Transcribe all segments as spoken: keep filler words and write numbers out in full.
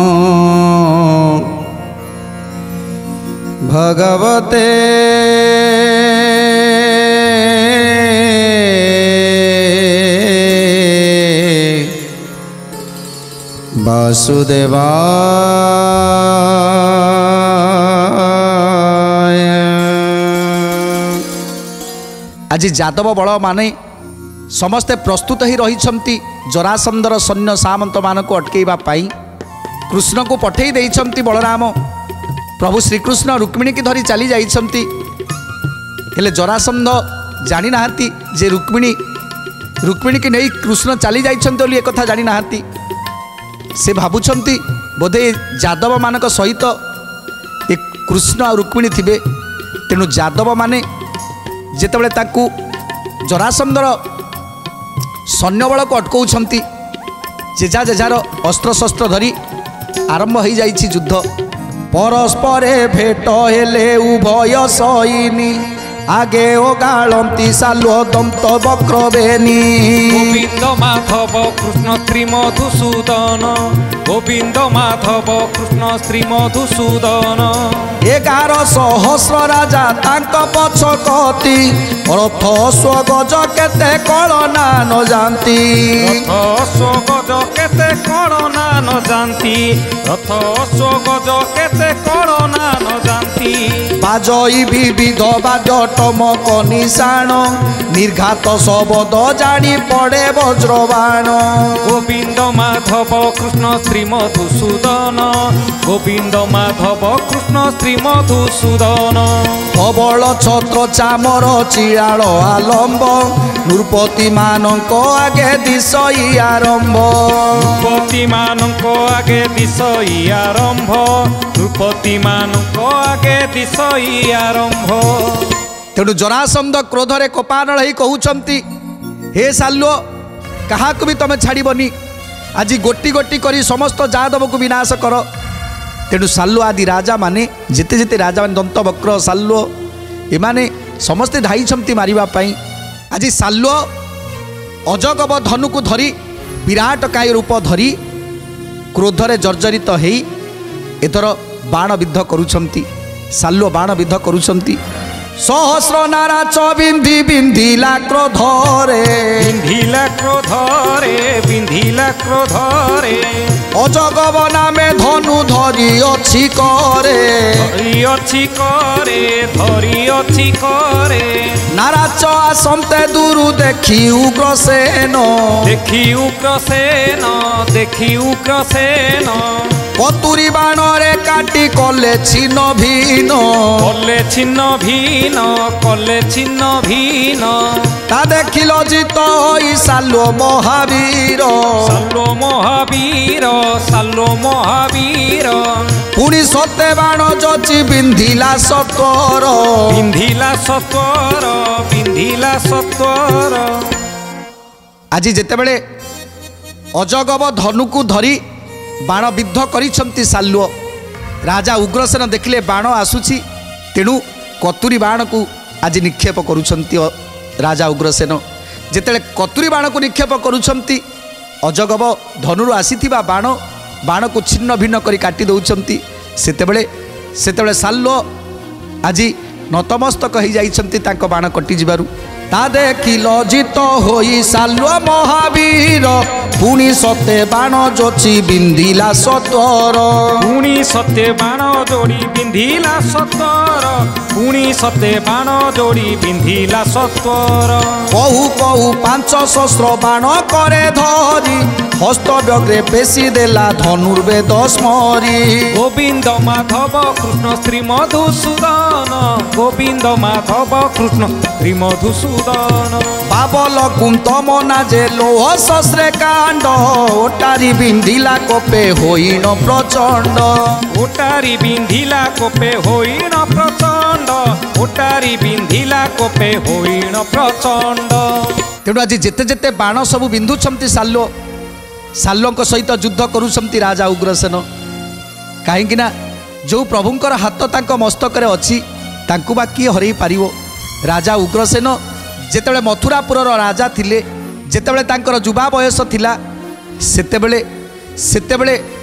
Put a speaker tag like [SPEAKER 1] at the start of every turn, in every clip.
[SPEAKER 1] भगवते वासुदेवाय।
[SPEAKER 2] आज यादव बल माने समस्ते प्रस्तुत ही रही जरासंधर सैन्य सामंत मान को अटकैवा पाई कृष्ण को पठे देइछंती बलराम। प्रभु श्रीकृष्ण रुक्मिणी की धरी चली जाइछंती हेले जरासंध जानी नाहांती जे रुक्मिणी रुक्मिणी की नहीं कृष्ण चली जाइछंती बोली एक कथा जानी नाहांती। से भाबुछंती बोधे यादव मानक सहित एक कृष्ण और रुक्मिणी थिबे। तेणु यादव माने जेतेबेले ताकू जरासंधर सैन्यबल को अटकाउछंती जेजा जेजार अस्त्र शस्त्र धरी आरंभ हो जाइछि युद्ध। परस्परे भेट हेले उभय सैनी आगे ओ गाळंती सालो दंत वक्रवेणी।
[SPEAKER 3] गोविंद माधव कृष्ण श्री मधुसूदन गोविंद माधव कृष्ण श्री मधुसूदन।
[SPEAKER 2] एगार सहस्र राजा तांक पछ कति रथ स्वगज केते कळना न जानती।
[SPEAKER 3] रथ स्वगज केते कळना न जानती रथ स्वगज केते कळना न जानती।
[SPEAKER 2] बाजई विविध बाजटमक निशाण निर्घात शब्द जानी पड़े वज्रबाण।
[SPEAKER 3] गोविंद माधव कृष्ण श्री मधुसूदन गोविंद माधव कृष्ण श्री मधुसूदन।
[SPEAKER 2] प्रबल छत्र चामर चिराल आलम्ब नृपति मानक आगे दिशई आरंभ।
[SPEAKER 3] नृपति मानक आगे दिशई आरंभ नृपति मानक आगे दिशई आरंभ।
[SPEAKER 2] तेणु जरासंध क्रोधरे कोपानल ही कहउछंती हे साल्व काहाकु भी तमे छाड़बनी आज गोटी गोटी करी समस्त यादव को विनाश कर। तेणु साल्व आदि राजा माने जिते जिते राजा माने दंतवक्र साल्व एमाने समस्ते धाइछंती मारिबा पई। आज साल्व अजगब धनु को धरी विराट काय रूप धरी क्रोधरे जर्जरित हेई एथर बाण विद्ध करुछंती। साल्व बाण विद्ध करुछंती सहस्र नारा बिंधी बिंधिला क्रोधरे
[SPEAKER 3] बिंधिला क्रोधरे बिंधिला क्रोधरे।
[SPEAKER 2] अजगब नामे धनु धरी अछि करे
[SPEAKER 3] धरी अछि करे धरी अछि करे।
[SPEAKER 2] नाराच आसंते दूरु देखी उग्रसेन
[SPEAKER 3] देखी उग्रसेन देखी उग्रसेन।
[SPEAKER 2] कतुरी बाणरे काटी कले छिन्न भीन
[SPEAKER 3] कले छिन्न भीन कले छिन्न भीन।
[SPEAKER 2] ता देखी लज्जित होई साल्व महावीर
[SPEAKER 3] साल्व महावीर साल्व महावीर।
[SPEAKER 2] पुणी सते बाण जची बिंधिला सत्वर
[SPEAKER 3] बिंधिला सत्वर बिंधिला सत्वर।
[SPEAKER 2] आज जेतेबेले अजगब धनु को धरी बाण विद्ध करिछंती साल्व राजा उग्रसेन देखले बाण आसुछि तेणु कतुरी बाण को आज निक्षेप करुछंती राजा उग्रसेन। जेतेले कतुरी बाण को निक्षेप करुछंती अजगब धनुरु आसीथिबा बाण बाण को छिन्न भिन्न करी काटी दउछंती। सेतेबेले सेतेबेले साल्व आज नतमस्तक हो जाइछंती तांको बाण कटि जिबारु। ता देखी लज्जित होई साल्व महावीर पुणी सते बाण जोची बिंधिला सत्वर।
[SPEAKER 3] पुणी सते बाण जोड़ी बिंधिला सत्वर पुणी सते बाण जोड़ी बिंधिला सत्वर।
[SPEAKER 2] कहू कहू पांच सहस्र बाण करे धरी हस्त डग्रे पेशी देला धनुर्वेद स्मरी।
[SPEAKER 3] गोविंद माधव कृष्ण श्री मधुसूदन गोविंद माधव कृष्ण श्री मधुसूदन।
[SPEAKER 2] बाबल कुंत मना जे लोह शस्त्रे कांड ओटारी बिंधिला कोपे होइण प्रचंड।
[SPEAKER 3] ओटारी बिंधिला कोपे होइण प्रचंड ओटारी बिंधिला कोपे होइण प्रचंड।
[SPEAKER 2] तेणु आज जेते जेते बाण सब बिंधुछंती साल्व साल्वଙ୍କ सहित युद्ध करुछंती राजा उग्रसेन। कहीं ना जो प्रभुंकर हाथ तांक मस्तकरे अछि तांकु बा किए हरई पारिवो। राजा उग्रसेन जेतेबेले मथुरापुरर राजा थिले जेतेबेले तांकर युवा बयस थिला सेतेबेले सेतेबेले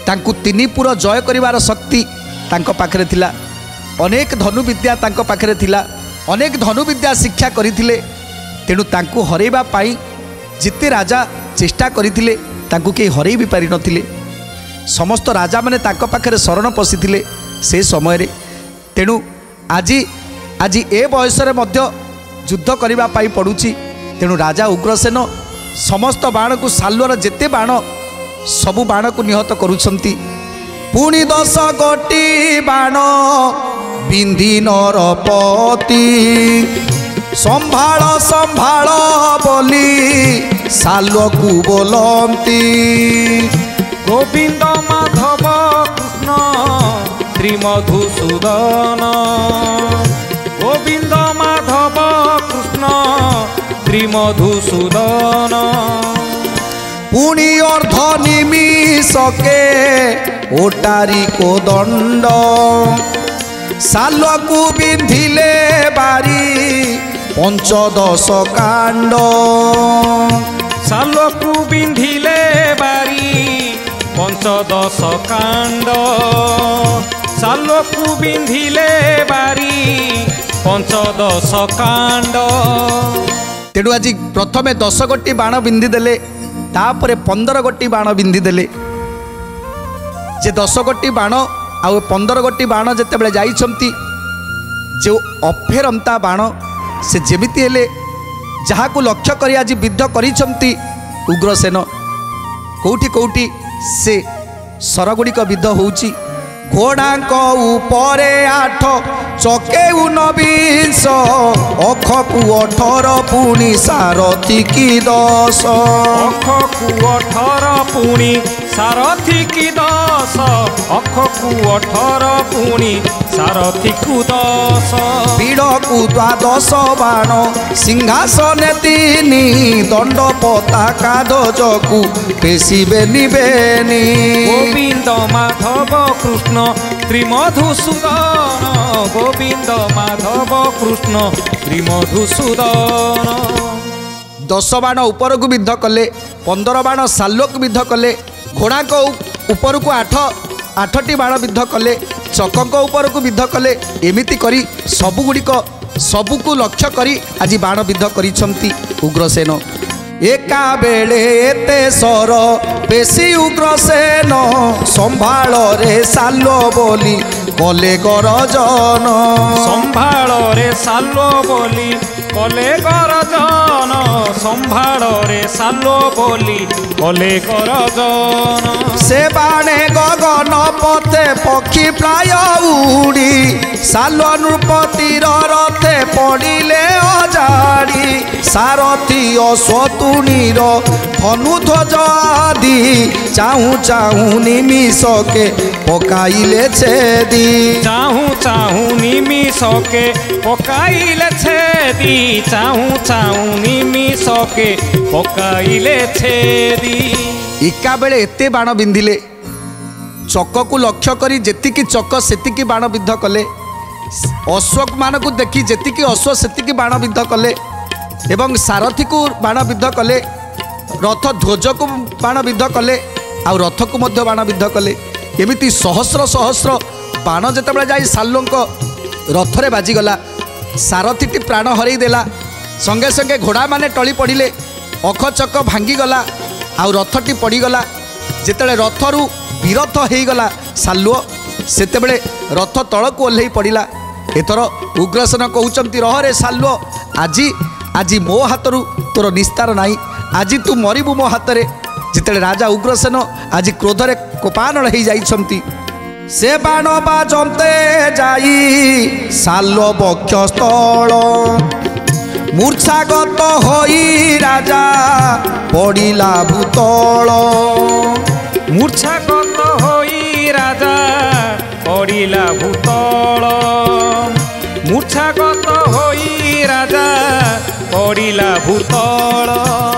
[SPEAKER 2] तांकु तिनिपुर जय करिवार शक्ति तांको पाखरे थिला। अनेक धनुविद्या तांको पाखरे थिला, अनेक धनुविद्या शिक्षा करिथिले। तेणु तांकु हरेबा पाई जिते राजा चेष्टा करिथिले तांकु केही हरेई भी पारि नथिले। समस्त राजा माने तांको पाखरे शरण पशिथिले से समय रे। तेणु आज आज ए बयस रे मध्य युद्ध करिबा पाई पडुची। तेणु राजा उग्रसेन समस्त बाण को सालुआर जेते बाण सबु बाण को निहत करुछंती। पुणी दस गोटी बाण बिंदी नरपति संभाळ संभाळ बोली सालुआ को बोलंती।
[SPEAKER 3] गोविंद माधव कृष्ण श्री मधुसूदन, गोविंद माधव कृष्ण श्री मधुसूदन।
[SPEAKER 2] पुणी अर्ध निमिषके ओटारी को दंड सालुआ को बिंधिले बारी पंचदश कांड।
[SPEAKER 3] सालुआ को बिंधिले बारी पंचदश कांड, सालुआ को बिंधिले बारी पंचदश कांड।
[SPEAKER 2] तेणु आज प्रथमे दस गोटी बाण बिंधि देले, तापरे पंदर गोटी बाण बिंधि देले। जे दस गोटी बाण आउ पंदर गोटी बाण जेतेबेले जाइछंती, जो अफेरंता बाण से जेमिति हेले जहाकू लक्ष्य करी आज युद्ध करिछंती उग्रसेन। कोउठी कोउठी से सरगुड़िक युद्ध होउची। घोड़ाक उपरे आठ चके उनविंश अखकू अठर पुणी सारथी की दस।
[SPEAKER 3] अखकू अठर पुणी सारथी की दस, अखकू अठर पुणी सारथी को दस।
[SPEAKER 2] पीड़कू द्वादश बाण सिंहासन तीनी दंड पताका ध्वजकू पेशिबे निबेनी।
[SPEAKER 3] गोविंद माधव कृष्ण श्री मधुसूदन, गोविंद माधव कृष्ण श्री मधुसूदन।
[SPEAKER 2] दस बाण ऊपर को युद्ध कले, पंदर बाण सालुआ को युद्ध कले, घोड़ा को ऊपर को आठ आठटी बाण युद्ध कले, चक ऊपर को युद्ध कले। एमिति करी सबुगुड़िक सबुको लक्ष्य करी आज बाण युद्ध करिछंती उग्रसेन। एका बेले एते सर बेसी उग्रसेन संभाळ रे सालुआ बोली कले गरजन।
[SPEAKER 3] संभाळ रे सालुआ बोली कले गरजन, संभाळ रे सालुआ बोली कले गरजन।
[SPEAKER 2] से बाणे गगन पथे पक्षी प्राय उड़ी सालुआ नृपतिर रथे पड़िले अजाड़ी। सारथी अश्वतुणीर धनु ध्वज आदि चाहू चाहू निमिषके पकाइले छेदी।
[SPEAKER 3] चाहू चाहू निमिषके पकाइले छेदी, चाहू चाहू निमिषके पकाइले छेदी।
[SPEAKER 2] एका बेले एते बाण बिंधिले, चक को लक्ष्य करी जेतिकी चक सेतिकी बाण युद्ध कले, अश्व मान को देखी जेतिकी अश्व सेतिकी बाण युद्ध कले, एवं सारथी को बाण युद्ध कले, रथ ध्वज को बाण युद्ध कले, आ रथ को मध्य बाण युद्ध कले। एमिति सहस्र सहस्र बाण जेतेबेले जाई सालुआ रथरे बाजिगला, सारथीटी प्राण हरई देला, संगे संगे घोड़ा माने टली पड़िले, अख चक भांगीगला, आउ रथटी पड़ीगला। जेतेबेले रथरू विरथ होईगला सालुआ, सेतेबेले रथ तलकू ओह्लई पड़िला। एथर उग्रसेन कहउचंती रह रे सालुआ, आजी आजी मो हाथरू तोर निस्तार नाई, आजी तू मरिबू मो हाथ रे। जेतेबेले राजा उग्रसेन आज क्रोधरे कोपानल हो जाइछंती, से बाण बाजंते जाई सालुआ बक्षस्थल मूर्छागत होई राजा पड़िला भूतल।
[SPEAKER 3] मूर्छागत होई राजा पड़िला भूतल, मूर्छागत होई राजा पड़िला भूतल।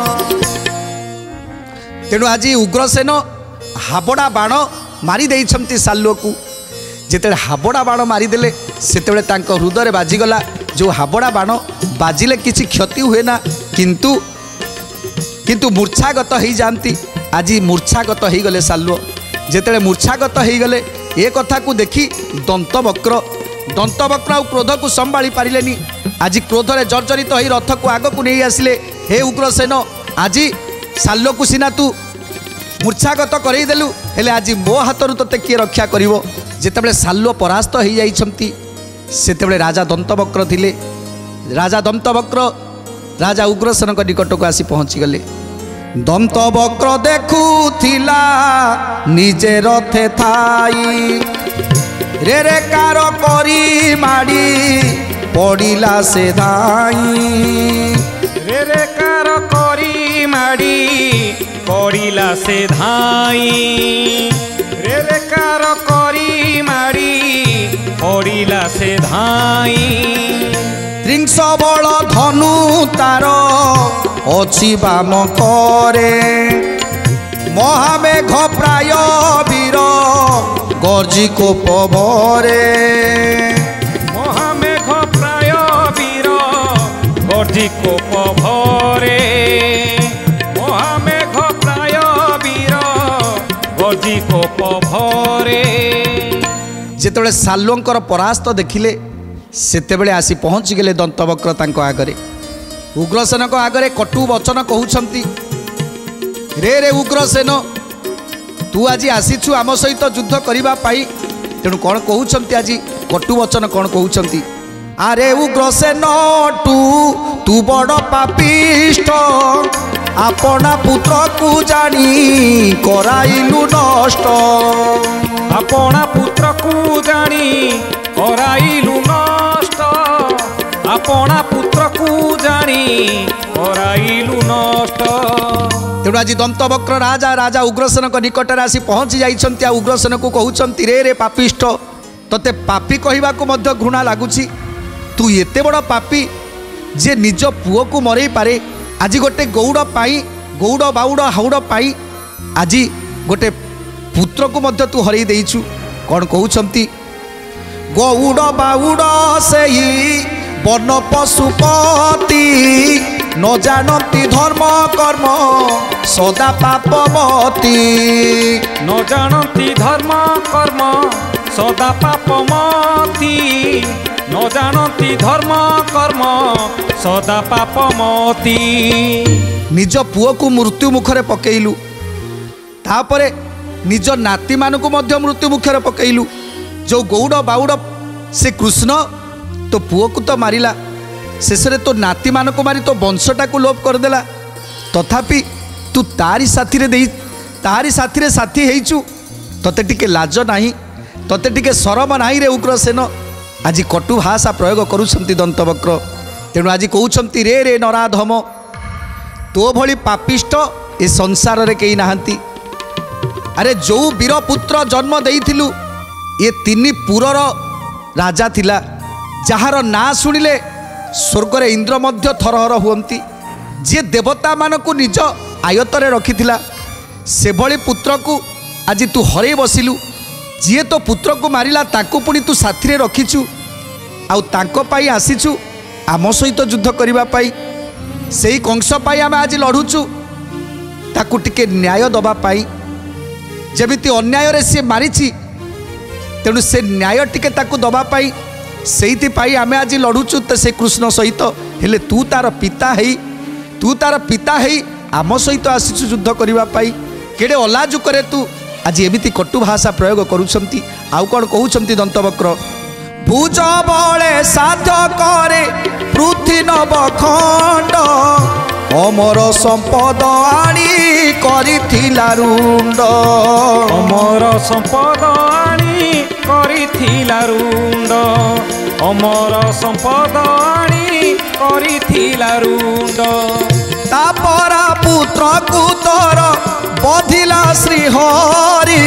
[SPEAKER 2] तेणु आज उग्रसेन हाबड़ा बाण मारी देइछंती सालुआ को। जेतेबेले हाबड़ा बाण मारिदेले सेतेबेले तांको हृदय बाजिगला। जो हाबड़ा बाण बाजिले किसी क्षति हुए ना, किंतु किंतु मूर्छागत हो जाती। आज मूर्छागत हो गले सालुआ। ଯେତେବେଳେ ମୂର୍ଚ୍ଛାଗତ ହେଇଗଲେ ଏ କଥାକୁ ଦେଖି ଦନ୍ତବକ୍ର ଦନ୍ତବକ୍ର ଆଉ କ୍ରୋଧକୁ ସମ୍ଭାଳି ପାରିଲେନି। ଆଜି କ୍ରୋଧରେ ଜର୍ଜରିତ ହୋଇ ରଥକୁ ଆଗକୁ ନେଇ ଆସିଲେ। ହେ ଉଗ୍ରସେନ, ଆଜି ସାଲ୍ୟକୁ ସିନା ତୁ ମୂର୍ଚ୍ଛାଗତ କରେଇଦେଲୁ, ହେଲେ ଆଜି ମୋ ହାତରୁ ତୋତେ କିଏ ରକ୍ଷା କରିବ? ଯେତେବେଳେ ସାଲ୍ୟ ପରାସ୍ତ ହେଇଯାଇଛନ୍ତି ସେତେବେଳେ ରାଜା ଦନ୍ତବକ୍ର ଥିଲେ। ରାଜା ଦନ୍ତବକ୍ର ରାଜା ଉଗ୍ରସେନଙ୍କ ନିକଟକୁ ଆସି ପହଞ୍ଚିଗଲେ।
[SPEAKER 1] ଦନ୍ତବକ୍ର ଦେଖୁଥିଲା ନିଜେ ରଥେ ଥାଇ, ରେ ରେ କାର କରି ମାଡ଼ି ପଡ଼ିଲା ସେ ଧାଇ।
[SPEAKER 3] ରେ ରେ କାର କରି ମାଡ଼ି ପଡ଼ିଲା ସେ ଧାଇ। ରେ ରେ କାର କରି ମାଡ଼ି ପଡ଼ିଲା ସେ ଧାଇ।
[SPEAKER 1] ତ୍ରିଂଶ ବଳ ଧନୁ ତାର ଅଛି ବାମ କରେ, ମହାମେଘ ପ୍ରାୟ ବୀର ଗର୍ଜି କୋପ ଭରେ।
[SPEAKER 3] ମହାମେଘ ପ୍ରାୟ ବୀର ଗର୍ଜି କୋପ ଭରେ। ମହାମେଘ ପ୍ରାୟ ବୀର ଗର୍ଜି କୋପ ଭରେ।
[SPEAKER 2] ଯେତେବେଳେ ସାଲ୍ୟଙ୍କର ପରାସ୍ତ ଦେଖିଲେ ସେତେବେଳେ ଆସି ପହଞ୍ଚିଗଲେ ଦନ୍ତବକ୍ର ତାଙ୍କ ଆଗରେ। ଉଗ୍ରସେନଙ୍କ ଆଗରେ କଟୁ ବଚନ କହୁଛନ୍ତି। ରେ ରେ ଉଗ୍ରସେନ, ତୁ ଆଜି ଆସିଛୁ ଆମ ସହିତ ଯୁଦ୍ଧ କରିବା ପାଇଁ, ତେଣୁ କ'ଣ କହୁଛନ୍ତି ଆଜି କଟୁ ବଚନ କ'ଣ କହୁଛନ୍ତି?
[SPEAKER 1] ଆରେ ଉଗ୍ରସେନ ଟୁ ତୁ ବଡ଼ ପାପିଷ୍ଟ, ଆପଣା ପୁତ୍ରକୁ ଜାଣି କରାଇଲୁ ନଷ୍ଟ।
[SPEAKER 3] ଆପଣା ପୁତ୍ରକୁ ଜାଣି କରାଇଲୁ ନଷ୍ଟ। ଆପଣା ପୁତ୍ରକୁ ଜାଣି କରାଇଲୁ ନଷ୍ଟ।
[SPEAKER 2] ତେଣୁ ଆଜି ଦନ୍ତବକ୍ର ରାଜା ରାଜା ଉଗ୍ରସେନଙ୍କ ନିକଟରେ ଆସି ପହଞ୍ଚି ଯାଇଛନ୍ତି। ଆଉ ଉଗ୍ରସେନକୁ କହୁଛନ୍ତି, ରେ ରେ ପାପିଷ୍ଟ, ତୋତେ ପାପି କହିବାକୁ ମଧ୍ୟ ଘୃଣା ଲାଗୁଛି। ତୁ ଏତେ ବଡ଼ ପାପି ଯେ ନିଜ ପୁଅକୁ ମରେଇ ପାରେ। ଆଜି ଗୋଟେ ଗୌଡ଼ ପାଇଁ, ଗୌଡ଼ ବାଉଡ଼ ହାଉଡ଼ ପାଇଁ ଆଜି ଗୋଟେ ପୁତ୍ରକୁ ମଧ୍ୟ ତୁ ହରେଇ ଦେଇଛୁ। କ'ଣ କହୁଛନ୍ତି?
[SPEAKER 1] ଗଉଡ଼ ବାଉଡ଼ ସେଇ ବନ ପଶୁପତି, ନ ଜାଣନ୍ତି ଧର୍ମ କର୍ମ ସଦା ପାପମତି।
[SPEAKER 3] ନ ଜାଣନ୍ତି ଧର୍ମ କର୍ମ ସଦା ପାପମତି। ନ ଜାଣନ୍ତି ଧର୍ମ କର୍ମ ସଦା ପାପମତି।
[SPEAKER 2] ନିଜ ପୁଅକୁ ମୃତ୍ୟୁ ମୁଖରେ ପକେଇଲୁ, ତାପରେ ନିଜ ନାତିମାନଙ୍କୁ ମଧ୍ୟ ମୃତ୍ୟୁ ମୁଖରେ ପକେଇଲୁ। ଯେଉଁ ଗୌଡ଼ ବାଉଡ଼ ସେ କୃଷ୍ଣ ତୋ ପୁଅକୁ ତ ମାରିଲା, ଶେଷରେ ତୋ ନାତିମାନଙ୍କୁ ମାରି ତୋ ବଂଶଟାକୁ ଲୋପ କରିଦେଲା। ତଥାପି ତୁ ତାରି ସାଥିରେ ଦେଇ ତାରି ସାଥିରେ ସାଥୀ ହେଇଛୁ। ତୋତେ ଟିକେ ଲାଜ ନାହିଁ, ତୋତେ ଟିକେ ସରମ ନାହିଁ ରେ ଉଗ୍ରସେନ। ଆଜି କଟୁ ଭାଷା ପ୍ରୟୋଗ କରୁଛନ୍ତି ଦନ୍ତବକ୍ର। ତେଣୁ ଆଜି କହୁଛନ୍ତି, ରେ ରେ ନରାଧମ, ତୋ ଭଳି ପାପିଷ୍ଟ ଏ ସଂସାରରେ କେହି ନାହାନ୍ତି। ଆରେ ଯେଉଁ ବୀରପୁତ୍ର ଜନ୍ମ ଦେଇଥିଲୁ, ଏ ତିନି ପୁରର ରାଜା ଥିଲା, ଯାହାର ନାଁ ଶୁଣିଲେ ସ୍ୱର୍ଗରେ ଇନ୍ଦ୍ର ମଧ୍ୟ ଥରହର ହୁଅନ୍ତି। ଯିଏ ଦେବତାମାନଙ୍କୁ ନିଜ ଆୟତରେ ରଖିଥିଲା, ସେଭଳି ପୁତ୍ରକୁ ଆଜି ତୁ ହରେଇ ବସିଲୁ। ଯିଏ ତୋ ପୁତ୍ରକୁ ମାରିଲା ତାକୁ ପୁଣି ତୁ ସାଥିରେ ରଖିଛୁ, ଆଉ ତାଙ୍କ ପାଇଁ ଆସିଛୁ ଆମ ସହିତ ଯୁଦ୍ଧ କରିବା ପାଇଁ। ସେଇ କଂସ ପାଇଁ ଆମେ ଆଜି ଲଢ଼ୁଛୁ, ତାକୁ ଟିକେ ନ୍ୟାୟ ଦେବା ପାଇଁ। ଯେମିତି ଅନ୍ୟାୟରେ ସିଏ ମାରିଛି, ତେଣୁ ସେ ନ୍ୟାୟ ଟିକେ ତାକୁ ଦେବା ପାଇଁ, ସେଇଥିପାଇଁ ଆମେ ଆଜି ଲଢ଼ୁଛୁ ତ ସେ କୃଷ୍ଣ ସହିତ। ହେଲେ ତୁ ତାର ପିତା ହେଇ ତୁ ତାର ପିତା ହେଇ ଆମ ସହିତ ଆସିଛୁ ଯୁଦ୍ଧ କରିବା ପାଇଁ। କେଡ଼େ ଅଲାଜୁକରେ ତୁ ଆଜି ଏମିତି କଟୁ ଭାଷା ପ୍ରୟୋଗ କରୁଛନ୍ତି। ଆଉ କ'ଣ କହୁଛନ୍ତି ଦନ୍ତବକ୍ର?
[SPEAKER 1] ଭୁଜ ବଳେ ସାଧ୍ୟ କରେ ପୃଥ୍ୱୀ ନବ ଖଣ୍ଡ, ଅମର ସମ୍ପଦ ଆଣି କରିଥିଲା ରୁଣ୍ଡ।
[SPEAKER 3] ଅମର ସମ୍ପଦ ଆଣି କରିଥିଲା ରୁଣ୍ଡ। ଅମର ସମ୍ପଦ ଆଣି କରିଥିଲା ରୁଣ୍ଡ।
[SPEAKER 1] ତାପରା ପୁତ୍ରକୁ ତୋର ବଧିଲା ଶ୍ରୀହରି,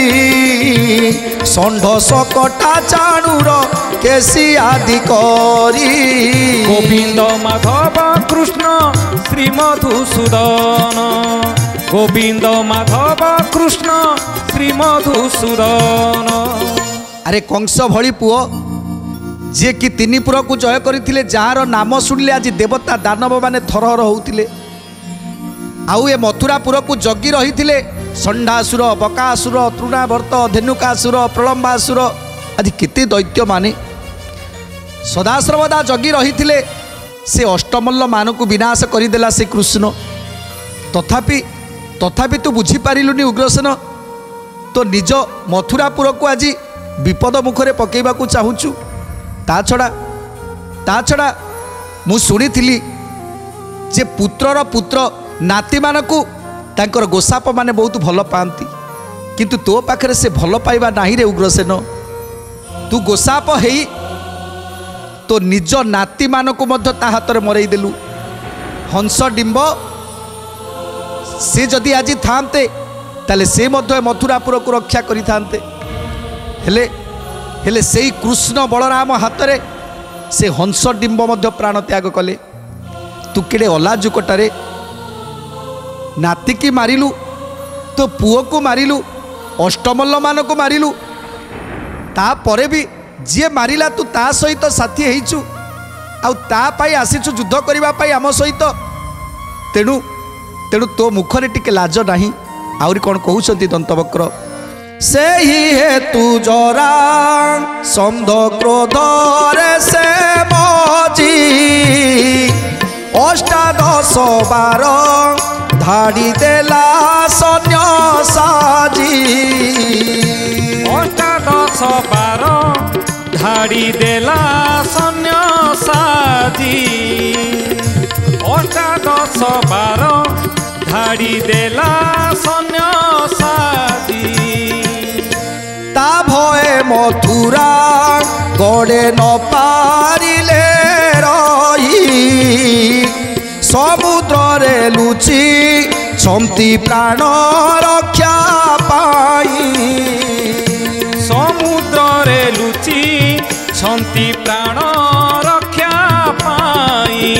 [SPEAKER 1] ଷଣ୍ଢ ସକଟା ଚାଣୁର କେସି ଆଦି କରି।
[SPEAKER 3] ଗୋବିନ୍ଦ ମାଧବ କୃଷ୍ଣ ଶ୍ରୀ ମଧୁସୂଦନ। ଗୋବିନ୍ଦ ମାଧବ କୃଷ୍ଣ ଶ୍ରୀ ମଧୁସୂଦନ।
[SPEAKER 2] ଆରେ କଂସ ଭଳି ପୁଅ ଯିଏ କି ତିନି ପୁରକୁ ଜୟ କରିଥିଲେ, ଯାହାର ନାମ ଶୁଣିଲେ ଆଜି ଦେବତା ଦାନବ ମାନେ ଥରହର ହେଉଥିଲେ, ଆଉ ଏ ମଥୁରାପୁରକୁ ଜଗି ରହିଥିଲେ षंडासुर बकासुर तृणावर्त धेनुकासुर प्रलंबासुर आदि केते दैत्य माने सदाश्रवदा जगी रही से अष्टमल्ल मान को विनाश करदेला से कृष्ण तथापि तथापि तू बुझीपारूनी उग्रसेन तो निज मथुरापुर को आज विपद मुखरे पकेबा को चाहूचु ता छड़ा ता छड़ा मु शुणी जे पुत्रर पुत्र नाती मानकु तांकर गोसाप माने बहुत भल पाती किंतु तो पाखरे से भल पाइबा नाही रे उग्रसेन तू गोसाप हेई तो निज नाती मानकु मध्य ता हाथ में मरई देलु हंस डिंब से जदि आज थांते ताले से मध्य मथुरापुर को रक्षा करि थांते हेले हेले सेई कृष्ण बलराम हाथ में से हंस डिंब मध्य प्राण त्याग कले तू केड़े अलाजुकटारे नाती की मारिलु तो पुओ को मारिलु अष्टमल्ल मान को मारिलु तापरे भी जी मारिला तू ता सहित साथी हेचु आउ ता पाई आसीचु युद्ध करबा पाई आम सहित तेणु तेणु तो मुखरे टिके लाज नाही आउरी कोन कहउछंती दंतवक्र
[SPEAKER 1] से ही हेतु जरा संध क्रोध रे से मजी अष्टादश बार धाड़ी देला सैन्य साजी
[SPEAKER 3] अष्टादश बार धाड़ी देला सैन्य साजी अष्टादश बार धाड़ी देला सैन्य साजी
[SPEAKER 1] ता भये मथुरा गड़े न पारिले रही समुद्र रे लुचि छंती प्राण रक्षा पाई
[SPEAKER 3] समुद्र रे लुचि छंती प्राण रक्षा पाई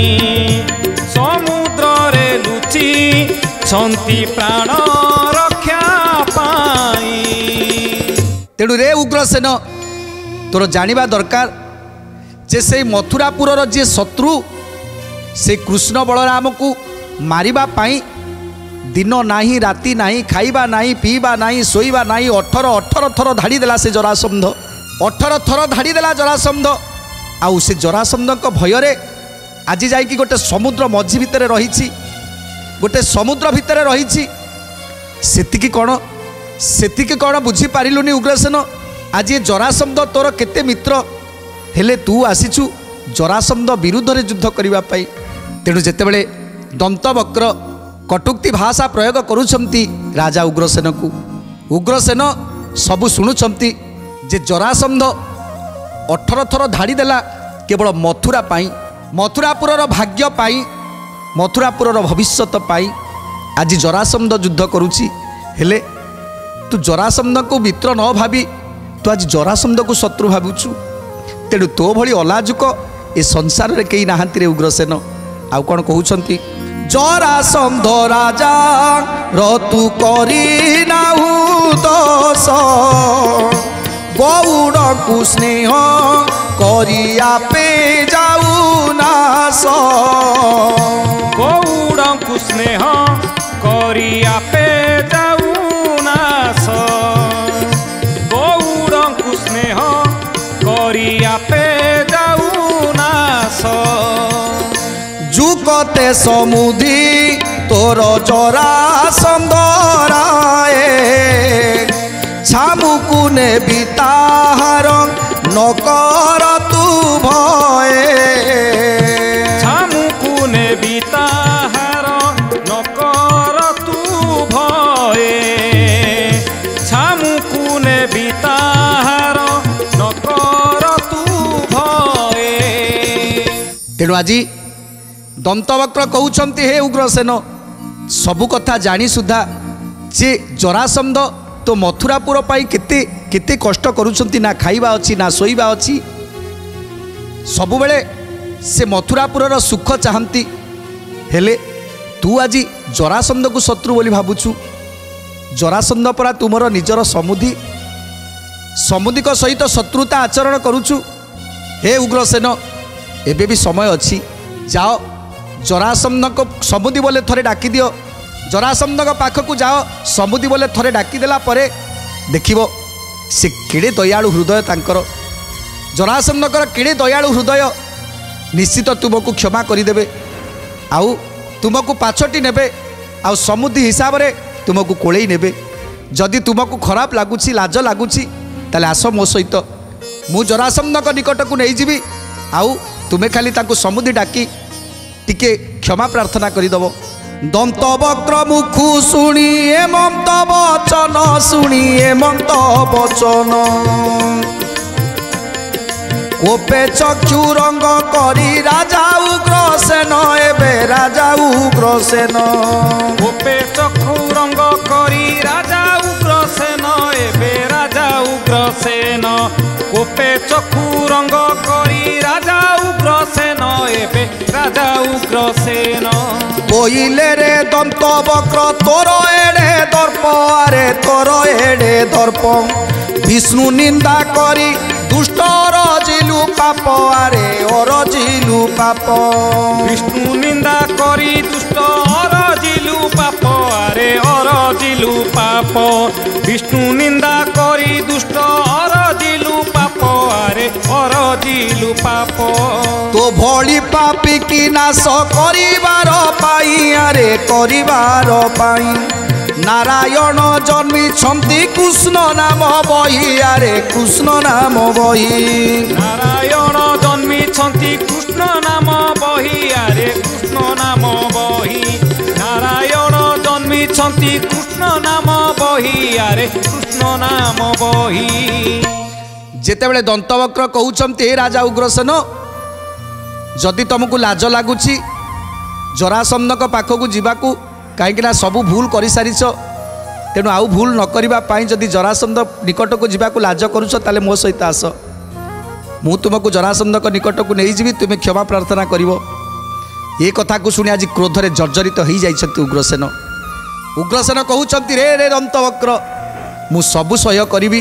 [SPEAKER 3] समुद्र रे लुचि छंती प्राण रक्षा पाई
[SPEAKER 2] तेणु रे उग्रसेन तोर जानिबा दरकार जे से मथुरापुर जे शत्रु से कृष्ण बलराम को मारिबा पाई दिन नाही राति नाही खाइबा नाही पीबा नाही सोइबा नाही अठर अठर थर धाड़ी देला से जरासंध अठर थर धाड़ी देला जरासंध आउ से जरासंध को भयरे आज जाइकी गोटे समुद्र मझी भितर रही गोटे समुद्र भितर रही सेतिकी कौन सेतिकी कौन बुझी पारिलुनी उग्रसेन आज ये जरासंध तोर केते मित्र हेले तू आसीचु जरासंध विरुद्ध रे युद्ध करिबा पाई तेणु जेतेबेले दंतवक्र कटुक्ति भाषा प्रयोग करुछंती राजा उग्रसेन को उग्रसेन सबु शुणुछंती जे जरासंध अठर थर धाड़ी देला केवल मथुरा पाई मथुरापुरर भाग्य पाई मथुरापुरर भविष्यत पाई आज जरासंध युद्ध करुछि हेले तू जरासंध को मित्र न भावी तू आज जरासंध को शत्रु भावुछु तेणु तो भली अलाजुक ए संसार रे केही नाहांती रे उग्रसेन आउ कोन कहउछंती
[SPEAKER 1] जरासंध राजा रतु करी नाहु दोष गौड़ को स्नेह करिया पे जाऊ नाश
[SPEAKER 3] गौड़ को स्नेह करिया पे जाऊ नाश गौड़ को स्नेह करिया पे जाऊ नाश
[SPEAKER 1] जुकते समुदी तोर जरासंध राए छामुकु ने बिताहार नकर तू भये
[SPEAKER 3] छामुकु ने बिताहार नकर तू भये छामुकु ने बिताहार नकर तू भये
[SPEAKER 2] तेणु आज दंतवक्र कहउछंती हे उग्रसेन सबु कथा जानी सुधा जे जरासंध तो मथुरापुर पाई केते केते कष्ट करुछंती ना खाइबा अछि ना सोइबा अछि सबु बेले से मथुरापुरर सुख चाहंती हेले तू आज जरासंध को शत्रु बोली भाबुछु जरासंध परा तुमर निजर समुदी समुदी को सहित शत्रुता आचरण करुछु हे उग्रसेन एबे भी समय अछि जाओ जरासंध को समुदी बोले थरे डाकी दियो जरासंध पाखक जाओ समुदी बोले थरे डाकिदेला देखिब से केड़े दयालु हृदय तांकर जरासंधकर केड़े दयालु हृदय निश्चित तुमको क्षमा करदेवे आउ तुमको पाछटी नेबे आउ समुदी हिसाब रे तुमको कोड़े नेबे जदि तुमको खराब लगुच लाज लगुच ताले आस मो सहित मु जरासंध निकट को नहीं जीवी आउ तुम्हें खाली ताको समुदी डाकी टिके क्षमा प्रार्थना करदेव
[SPEAKER 1] दंत वक्र मुखु शुणी एमंत वचन शुणी एमंत वचन कोपे चक्षु रंग करी राजा उग्रसेन एबे राजा उग्रसेन
[SPEAKER 3] कोपे चक्षु रंग करी राजा उग्रसेन एबे राजा उग्रसेन कोपे चक्षु रंग करी राजा उग्रसेन एबे राजा उग्रसेन
[SPEAKER 1] कोइले रे दंत वक्र तोर एड़े दर्प आरे तोर एड़े दर्प विष्णु निंदा करी दुष्ट रजिलु पाप आरे अरजिलु पाप
[SPEAKER 3] विष्णु निंदा करी दुष्ट अरजिलु पाप आरे अरजिलु पाप विष्णु निंदा करी दुष्ट अरजिलु पाप आरे अरजिलु पाप
[SPEAKER 1] तो भली पापी की नाश करिबार पाई आरे करिबार पाई नारायण जन्मी छंती कृष्ण नाम बही आरे कृष्ण नाम बही
[SPEAKER 3] नारायण जन्मी छंती कृष्ण नाम बही आरे कृष्ण नाम बही नारायण जन्मी छंती कृष्ण नाम बही आरे कृष्ण नाम बही
[SPEAKER 2] जेतेबेले दंतवक्र कहउछंती हे राजा उग्रसेन जदि तुमको लाज लगुच जरासंध पाखक जावाकू कहीं सबू भूल कर सारीच तेणु आउ भूल न करने जदि जरासंध निकट को जावाकू लाज करुच ताले मो सहित आस मु तुमको जरासंध निकट को नहीं जीवी तुम्हें क्षमा प्रार्थना करिवो ये कथा को शुणी आज क्रोध रे जर्जरित हो जाइछंती उग्रसेन उग्रसेन कहउछंती रे रे दंतवक्र मु सबु सह्य करिवि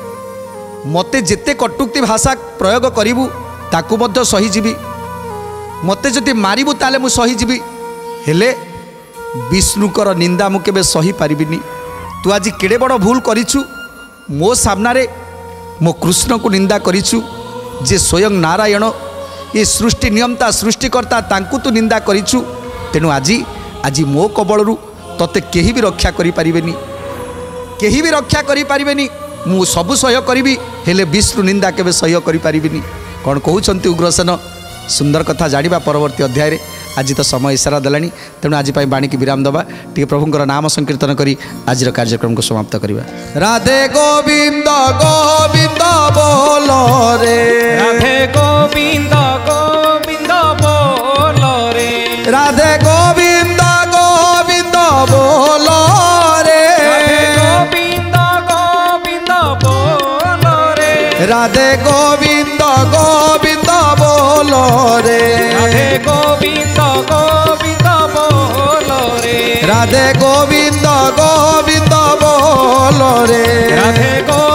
[SPEAKER 2] मते जेते कटुक्ति भाषा प्रयोग करिवु ताकू मध्य सही जीवी मते जदि मारिबु ताले मु सही जीवी हेले विष्णुकर निंदा मु केबे सही पारिबिनी तू आज केड़े बड़ भूल करिछु मो सामनारे मो कृष्ण को निंदा करिछु जे स्वयं नारायण ये सृष्टि नियमता सृष्टिकर्ता तांकु तू निंदा करिछु तेणु आज आज मो कबलरू तते केही भी रक्षा करि पारिबेनी केही भी रक्षा करि पारिबेनी मु सबु सह्य करिवि हेले विष्णु निंदा केबे सह्य करि पारिबिनी कोन कहउछंती उग्रसेन सुंदर कथा जानिबा परवर्ती अध्याय रे आज तो समय इशारा देलानी तेणु आज बाणी की विराम दबा टी प्रभुंकर नाम संकीर्तन करी आज कार्यक्रम को समाप्त करिबा
[SPEAKER 1] राधे गोविंद गोविंद बोलो रे
[SPEAKER 3] राधे गोविंद गोविंद बोलो रे
[SPEAKER 1] राधे गोविंद गोविंद बोलो रे
[SPEAKER 3] गोविंद गोविंद बोलो रे
[SPEAKER 1] राधे गोविंद गोविंद बोलो रे
[SPEAKER 3] राधे गोविंद गोविंद बोलो रे
[SPEAKER 1] राधे गोविंद गोविंद बोलो रे
[SPEAKER 3] राधे गो